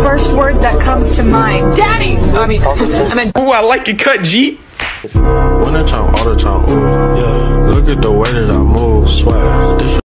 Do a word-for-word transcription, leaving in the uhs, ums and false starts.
first word that comes to mind. Daddy! I mean, I mean. Ooh, I like your cut, G. When the time, all the time, ooh, yeah. Look at the way that I move, swag. This